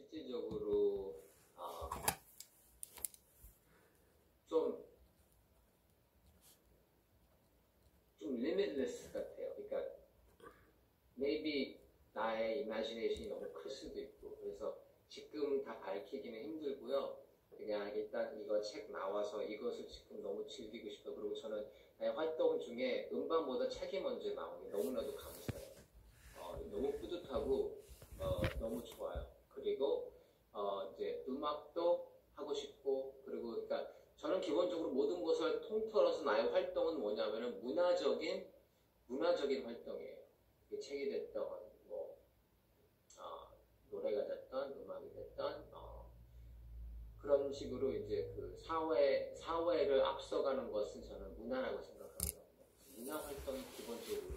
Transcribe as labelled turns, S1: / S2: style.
S1: 실질적으로 좀 limitless 같아요. 그러니까 maybe 나의 imagination이 너무 클 수도 있고, 그래서 지금 다 밝히기는 힘들고요. 그냥 일단 이거 책 나와서 이것을 지금 너무 즐기고 싶어. 그리고 저는 나의 활동 중에 음반보다 책이 먼저 나오는 게 너무나도 감사해요. 너무 뿌듯하고 너무 좋아요. 그리고 이제 음악도 하고 싶고, 그리고 그러니까 저는 기본적으로 모든 것을 통틀어서 나의 활동은 뭐냐면은 문화적인 활동이에요. 책이 됐던 노래가 됐던 음악이 됐던 그런 식으로 이제 그 사회를 앞서가는 것은 저는 문화라고 생각합니다. 문화 활동이 기본적으로